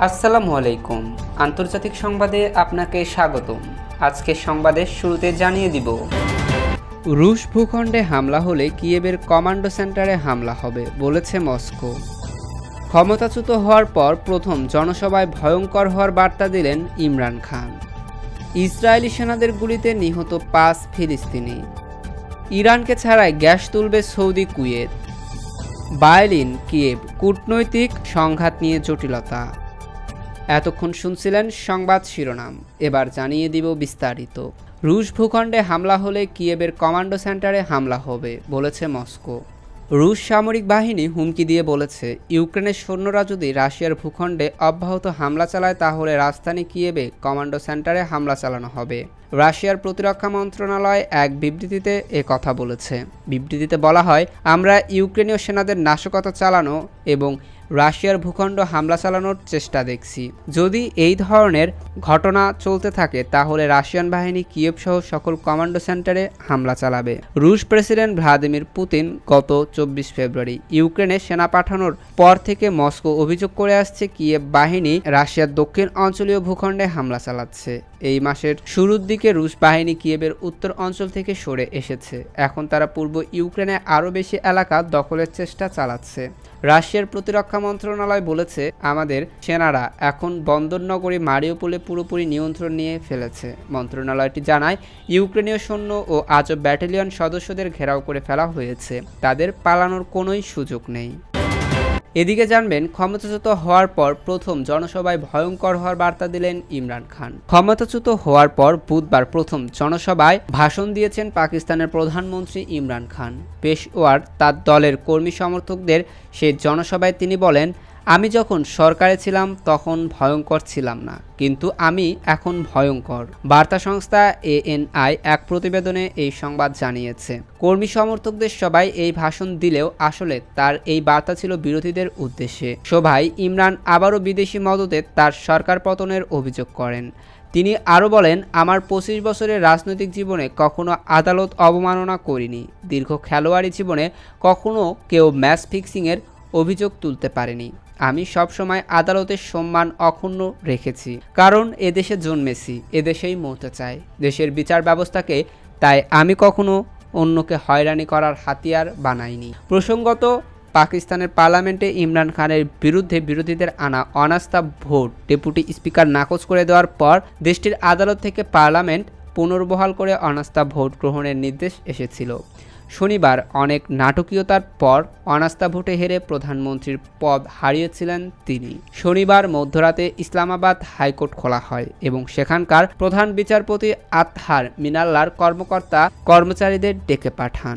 আসসালামু আলাইকুম। আন্তর্জাতিক সংবাদে আপনাকে স্বাগতম। আজকের সংবাদের শুরুতে জানিয়ে দিব, রুশ ভূখণ্ডে হামলা হলে কিয়েভের কমান্ডো সেন্টারে হামলা হবে বলেছে মস্কো। ক্ষমতাচ্যুত হওয়ার পর প্রথম জনসভায় ভয়ঙ্কর হওয়ার বার্তা দিলেন ইমরান খান। ইসরায়েলি সেনাদের গুলিতে নিহত 5 ফিলিস্তিনি। ইরানকে ছাড়াই গ্যাস তুলবে সৌদি কুয়েত। বার্লিন কিয়েভ কূটনৈতিক সংঘাত নিয়ে জটিলতা। এতক্ষণ শুনছিলেন সংবাদ শিরোনাম, এবার জানিয়ে দিব বিস্তারিত। রুশ ভূখণ্ডে হামলা হলে কিয়েভের কমান্ডো সেন্টারে হামলা হবে বলেছে মস্কো। রুশ সামরিক বাহিনী হুমকি দিয়ে বলেছে, ইউক্রেনের সৈন্যরা যদি রাশিয়ার ভূখণ্ডে অব্যাহত হামলা চালায় তাহলে রাজধানী কিয়েভে কমান্ডো সেন্টারে হামলা চালানো হবে। রাশিয়ার প্রতিরক্ষা মন্ত্রণালয় এক বিবৃতিতে কথা বলেছে। বিবৃতিতে বলা হয়, আমরা ইউক্রেনীয় সেনাদের নাশকতা চালানো এবং রাশিয়ার ভূখণ্ড হামলা চালানোর চেষ্টা দেখছি। যদি এই ধরনের ঘটনা চলতে থাকে তাহলে রাশিয়ান বাহিনী কিয়েভ সহ সকল কমান্ডো সেন্টারে হামলা চালাবে। রুশ প্রেসিডেন্ট ভ্লাদিমির পুতিন গত 24 ফেব্রুয়ারি ইউক্রেনে সেনা পাঠানোর পর থেকে মস্কো অভিযোগ করে আসছে কিয়েভ বাহিনী রাশিয়ার দক্ষিণ অঞ্চলীয় ভূখণ্ডে হামলা চালাচ্ছে। এই মাসের শুরুর দিকে রুশ বাহিনী কিয়েভের উত্তর অঞ্চল থেকে সরে এসেছে। এখন তারা পূর্ব ইউক্রেনে আরও বেশি এলাকা দখলের চেষ্টা চালাচ্ছে। রাশিয়ার প্রতিরক্ষা মন্ত্রণালয় বলেছে, আমাদের সেনারা এখন বন্দরনগরী মারিউপোলে পুরোপুরি নিয়ন্ত্রণ নিয়ে ফেলেছে। মন্ত্রণালয়টি জানায়, ইউক্রেনীয় সৈন্য ও আজব ব্যাটালিয়ন সদস্যদের ঘেরাও করে ফেলা হয়েছে। তাদের পালানোর কোনোই সুযোগ নেই। এদিকে জানবেন, ক্ষমতাচ্যুত হওয়ার পর প্রথম জনসভায় ভয়ঙ্কর হওয়ার বার্তা দিলেন ইমরান খান। ক্ষমতাচ্যুত হওয়ার পর বুধবার প্রথম জনসভায় ভাষণ দিয়েছেন পাকিস্তানের প্রধানমন্ত্রী ইমরান খান। পেশওয়ার তার দলের কর্মী সমর্থকদের সেই জনসভায় তিনি বলেন, আমি যখন সরকারে ছিলাম তখন ভয়ঙ্কর ছিলাম না, কিন্তু আমি এখন ভয়ঙ্কর। বার্তা সংস্থা ANI এক প্রতিবেদনে এই সংবাদ জানিয়েছে। কর্মী সমর্থকদের সবাই এই ভাষণ দিলেও আসলে তার এই বার্তা ছিল বিরোধীদের উদ্দেশ্যে। সভায় ইমরান আবারও বিদেশি মদতে তার সরকার পতনের অভিযোগ করেন। তিনি আরও বলেন, আমার 25 বছরের রাজনৈতিক জীবনে কখনো আদালত অবমাননা করিনি। দীর্ঘ খেলোয়াড়ি জীবনে কখনো কেউ ম্যাচ ফিক্সিংয়ের অভিযোগ তুলতে পারেনি। আমি সবসময় আদালতের সম্মান অক্ষুণ্ণ রেখেছি, কারণ এদেশে জন্মেছি, এদেশেই মরতে চাই। দেশের বিচার ব্যবস্থাকে তাই আমি কখনো অন্যকে হয়রানি করার হাতিয়ার বানাইনি। প্রসঙ্গত, পাকিস্তানের পার্লামেন্টে ইমরান খানের বিরুদ্ধে বিরোধীদের আনা অনাস্থা ভোট ডেপুটি স্পিকার নাকচ করে দেওয়ার পর দেশটির আদালত থেকে পার্লামেন্ট পুনর্বহাল করে অনাস্থা ভোট গ্রহণের নির্দেশ এসেছিল। শনিবার অনেক নাটকীয়তার পর অনাস্থা ভোটে হেরে প্রধানমন্ত্রীর পদ হারিয়েছিলেন তিনি। শনিবার মধ্যরাতে ইসলামাবাদ হাইকোর্ট খোলা হয় এবং সেখানকার প্রধান বিচারপতি আতহার মিনাল্লার কর্মকর্তা কর্মচারীদের ডেকে পাঠান।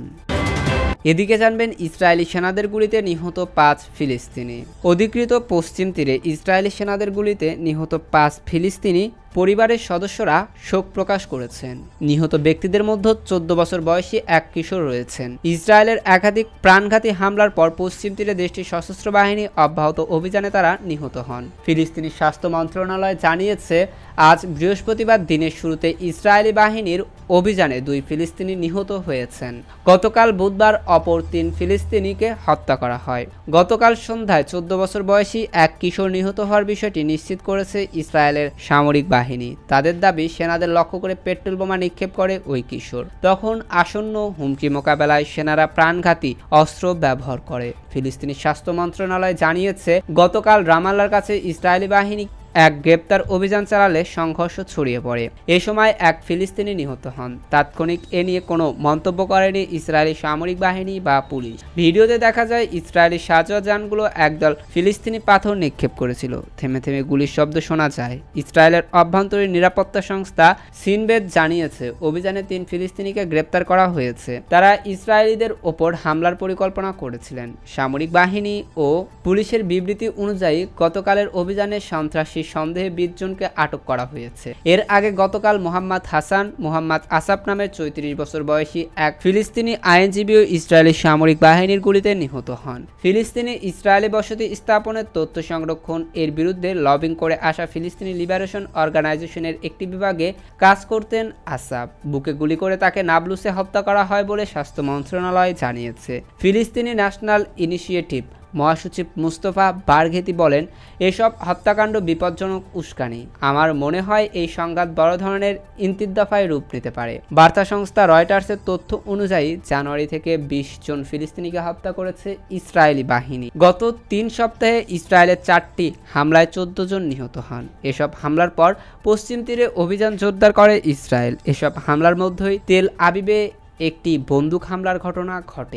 এদিকে জানবেন, ইসরায়েলি সেনাদের গুলিতে নিহত 5 ফিলিস্তিনি। অধিকৃত পশ্চিম তীরে ইসরায়েলি সেনাদের গুলিতে নিহত 5 ফিলিস্তিনি পরিবারের সদস্যরা শোক প্রকাশ করেছেন। নিহত ব্যক্তিদের মধ্যে 14 বছর বয়সী এক কিশোর রয়েছেন। ইসরায়েলের একাধিক প্রাণঘাতী হামলার পর পশ্চিম তীরে দেশটির সশস্ত্র বাহিনী অব্যাহত অভিযানে তারা নিহত হন। ফিলিস্তিনি স্বাস্থ্য মন্ত্রণালয় জানিয়েছে, আজ বৃহস্পতিবার দিনের শুরুতে ইসরায়েলি বাহিনীর অভিযানে 2 ফিলিস্তিনি নিহত হয়েছেন। গতকাল বুধবার অপর 3 ফিলিস্তিনিকে হত্যা করা হয়। গতকাল সন্ধ্যায় 14 বছর বয়সী এক কিশোর নিহত হওয়ার বিষয়টি নিশ্চিত করেছে ইসরায়েলের সামরিক বাহিনী। তাদের দাবি, সেনাদের লক্ষ্য করে পেট্রোল বোমা নিক্ষেপ করে ওই কিশোর। তখন আসন্ন হুমকি মোকাবেলায় সেনারা প্রাণঘাতী অস্ত্র ব্যবহার করে। ফিলিস্তিনি স্বাস্থ্য মন্ত্রণালয় জানিয়েছে, গতকাল রামাল্লার কাছে ইসরায়েলি বাহিনী এক গ্রেপ্তার অভিযান চালালে সংঘর্ষ ছড়িয়ে পড়ে। এ সময় এক ফিলিস্তিনি নিহত হন। তাৎক্ষণিক এ নিয়ে কোনো মন্তব্য করেনি ইসরায়েলি সামরিক বাহিনী বা পুলিশ। ভিডিওতে দেখা যায়, ইসরায়েলি সাঁজোয়া যানগুলো একদল ফিলিস্তিনি পাথর নিক্ষেপ করেছিল। থেমে থেমে গুলির শব্দ শোনা যায়। ইসরায়েলের অভ্যন্তরীণ নিরাপত্তা সংস্থা সিনবেদ জানিয়েছে, অভিযানে 3 ফিলিস্তিনিকে গ্রেপ্তার করা হয়েছে। তারা ইসরায়েলিদের ওপর হামলার পরিকল্পনা করেছিলেন। সামরিক বাহিনী ও পুলিশের বিবৃতি অনুযায়ী গতকালের অভিযানে সন্ত্রাসী সন্দেহে 20 জনকে আটক করা হয়েছে। এর আগে গতকাল মোহাম্মদ হাসান মোহাম্মদ আসাফ নামের 34 বছর বয়সী এক ফিলিস্তিনি আইনজীবীও ইসরায়েলি সামরিক বাহিনীর গুলিতে নিহত হন। ফিলিস্তিনি ইসরায়েলি বসতি স্থাপনের তথ্য সংরক্ষণ এর বিরুদ্ধে লবিং করে আসা ফিলিস্তিনি লিবারেশন অর্গানাইজেশনের একটি বিভাগে কাজ করতেন আসাফ। বুকে গুলি করে তাকে নাবলুসে হত্যা করা হয় বলে স্বাস্থ্য মন্ত্রণালয় জানিয়েছে। ফিলিস্তিনি ন্যাশনাল ইনিশিয়েটিভ মহাসচিব মুস্তফা বারঘেতি বলেন, এসব হত্যাকাণ্ড বিপজ্জনক উস্কানি। আমার মনে হয় এই সংঘাত বড় ধরনের ইনতিদ্দাফায় রূপ নিতে পারে। বার্তা সংস্থা রয়টার্সের তথ্য অনুযায়ী জানুয়ারি থেকে 20 জন ফিলিস্তিনিকে হত্যা করেছে ইসরায়েলি বাহিনী। গত 3 সপ্তাহে ইসরায়েলের 4টি হামলায় 14 জন নিহত হন। এসব হামলার পর পশ্চিম তীরে অভিযান জোরদার করে ইসরায়েল। এসব হামলার মধ্যেই তেল আবিবে একটি বন্দুক হামলার ঘটনা ঘটে।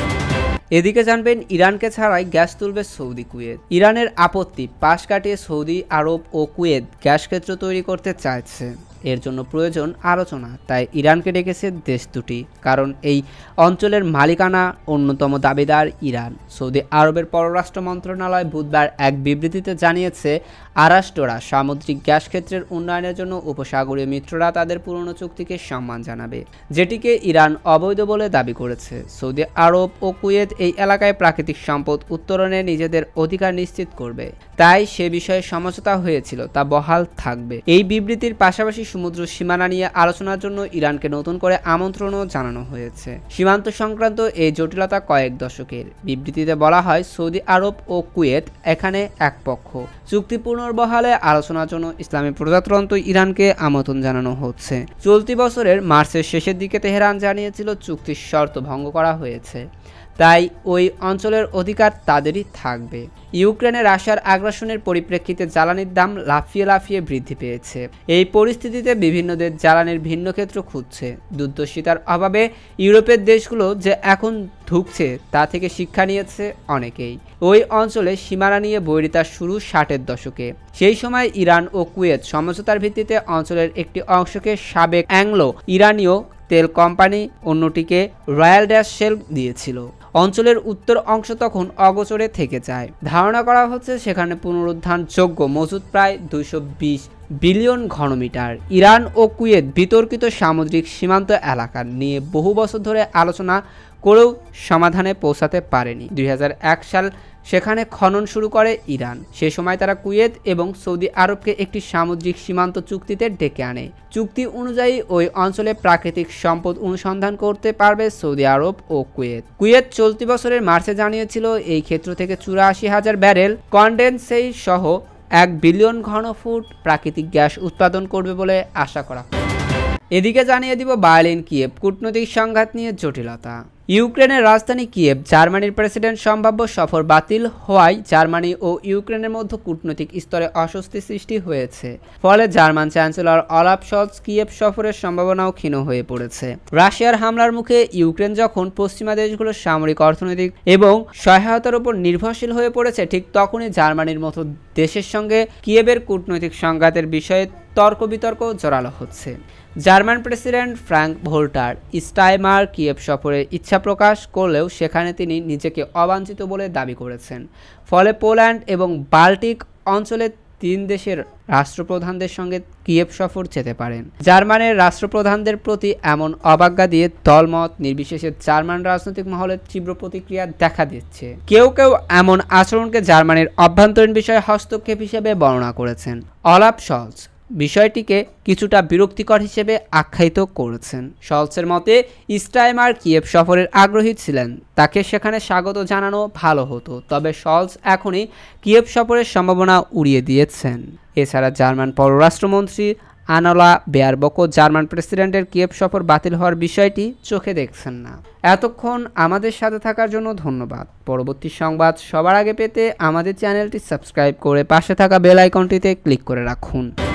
এদিকে জানবেন, ইরানকে ছাড়াই গ্যাস তুলবে সৌদি কুয়েত। ইরানের আপত্তি পাশ কাটিয়ে সৌদি আরব ও কুয়েত গ্যাস ক্ষেত্র তৈরি করতে চাইছে। এর জন্য প্রয়োজন আলোচনা, তাই ইরানকে ডেকেছে দেশ দুটি, কারণ এই অঞ্চলের মালিকানা অন্যতম দাবিদার ইরান। সৌদি আরবের পররাষ্ট্র মন্ত্রণালয় বুধবার এক বিবৃতিতে জানিয়েছে, আরাষ্ট্ররা সামুদ্রিক গ্যাস ক্ষেত্রের উন্নয়নের জন্য উপসাগরীয় মিত্ররা তাদের পুরনো চুক্তিকে সম্মান জানাবে, যেটিকে ইরান অবৈধ বলে দাবি করেছে। সৌদি আরব ও কুয়েত এই এলাকায় প্রাকৃতিক সম্পদ উত্তোলনে নিজেদের অধিকার নিশ্চিত করবে, তাই সে বিষয়ে সমঝোতা হয়েছিল তা বহাল থাকবে। এই বিবৃতির পাশাপাশি সমুদ্র সীমানা নিয়ে আলোচনার জন্য ইরানকে নতুন করে আমন্ত্রণও জানানো হয়েছে। সীমান্ত সংক্রান্ত এই জটিলতা কয়েক দশকের। বিবৃতিতে বলা হয়, সৌদি আরব ও কুয়েত এখানে এক পক্ষ। চুক্তি পুনর্বহালে আলোচনার জন্য ইসলামী প্রজাতন্ত্র ইরানকে আমন্ত্রণ জানানো হচ্ছে। চলতি বছরের মার্চের শেষের দিকে তেহরান জানিয়েছিল চুক্তির শর্ত ভঙ্গ করা হয়েছে, তাই ওই অঞ্চলের অধিকার তাদেরই থাকবে। ইউক্রেনে রাশিয়ার আগ্রাসনের পরিপ্রেক্ষিতে জ্বালানির দাম লাফিয়ে লাফিয়ে বৃদ্ধি পেয়েছে। এই পরিস্থিতিতে বিভিন্ন দেশ জ্বালানির ভিন্ন ক্ষেত্র খুঁজছে। দুর্দশিতার অভাবে ইউরোপের দেশগুলো যে এখন ঢুকছে তা থেকে শিক্ষা নিয়েছে অনেকেই। ওই অঞ্চলে সীমানা নিয়ে বৈরিতা শুরু 60-এর দশকে। সেই সময় ইরান ও কুয়েত সমঝোতার ভিত্তিতে অঞ্চলের একটি অংশকে সাবেক অ্যাংলো ইরানীয় তেল কোম্পানি, অন্যটিকে রয়্যাল ড্যাশ শেল দিয়েছিল। অঞ্চলের উত্তর অংশ তখন অগোচরে থেকে যায়। ধারণা করা হচ্ছে সেখানে পুনরুদ্ধারযোগ্য মজুদ প্রায় 220 বিলিয়ন ঘনমিটার। ইরান ও কুয়েত বিতর্কিত সামুদ্রিক সীমান্ত এলাকা নিয়ে বহু বছর ধরে আলোচনা করেও সমাধানে পৌঁছাতে পারেনি। 2001 সাল সেখানে খনন শুরু করে ইরান। সে সময় তারা কুয়েত এবং সৌদি আরবকে একটি সামুদ্রিক সীমান্ত চুক্তিতে ডেকে আনে। চুক্তি অনুযায়ী ওই অঞ্চলে প্রাকৃতিক সম্পদ অনুসন্ধান করতে পারবে সৌদি আরব ও কুয়েত। কুয়েত চলতি বছরের মার্চে জানিয়েছিল এই ক্ষেত্র থেকে 84,000 ব্যারেল কনডেনসেট সহ 1 বিলিয়ন ঘনফুট প্রাকৃতিক গ্যাস উৎপাদন করবে বলে আশা করা হয়। এদিকে জানিয়ে দিব, বার্লিন কিয়েভ কূটনৈতিক সংঘাত নিয়ে জটিলতা। ইউক্রেনের রাজধানী কিয়েভ জার্মানির প্রেসিডেন্ট সম্ভাব্য সফর বাতিল হওয়ায় জার্মানি ও ইউক্রেনের মধ্যে কূটনৈতিক স্তরে অস্বস্তি সৃষ্টি হয়েছে। ফলে German chancellor Olaf Scholz Kiev সফরের সম্ভাবনাও ক্ষীণ হয়ে পড়েছে। রাশিয়ার হামলার মুখে ইউক্রেন যখন পশ্চিমা দেশগুলোর সামরিক, অর্থনৈতিক এবং সহায়তার উপর নির্ভরশীল হয়ে পড়েছে, ঠিক তখনই জার্মানির মতো দেশের সঙ্গে কিয়েভের কূটনৈতিক সংঘাতের বিষয়ে তর্ক বিতর্ক জোরালো হচ্ছে। German president Frank Walter Steinmeier Kiev সফরের ইচ্ছা প্রকাশ করলেও সেখানে তিনি নিজেকে অবাঞ্ছিত বলে দাবি করেছেন। ফলে পোল্যান্ড এবং বাল্টিক অঞ্চলের 3 দেশের রাষ্ট্রপ্রধানদের সঙ্গে কিয়েভ সফর যেতে পারেন। জার্মানের রাষ্ট্রপ্রধানদের প্রতি এমন অবজ্ঞা দিয়ে দলমত নির্বিশেষে জার্মান রাজনৈতিক মহলে তীব্র প্রতিক্রিয়া দেখা দিচ্ছে। কেউ কেউ এমন আচরণকে জার্মানির অভ্যন্তরীণ বিষয়ে হস্তক্ষেপ হিসেবে বর্ণনা করেছেন। অলাফ শলৎজ বিষয়টিকে কিছুটা বিরক্তিকর হিসেবে আখ্যায়িত করেছেন। শলৎসের মতে, স্টাইনমার কিয়েভ সফরের আগ্রহী ছিলেন, তাকে সেখানে স্বাগত জানানো ভালো হতো, তবে শলৎস এখনই কিয়েভ সফরের সম্ভাবনা উড়িয়ে দিয়েছেন। এছাড়া জার্মান পররাষ্ট্রমন্ত্রী আনালা বেয়ারবকও জার্মান প্রেসিডেন্টের কিয়েভ সফর বাতিল হওয়ার বিষয়টি চোখে দেখছেন না। এতক্ষণ আমাদের সাথে থাকার জন্য ধন্যবাদ। পরবর্তী সংবাদ সবার আগে পেতে আমাদের চ্যানেলটি সাবস্ক্রাইব করে পাশে থাকা বেল আইকনটিতে ক্লিক করে রাখুন।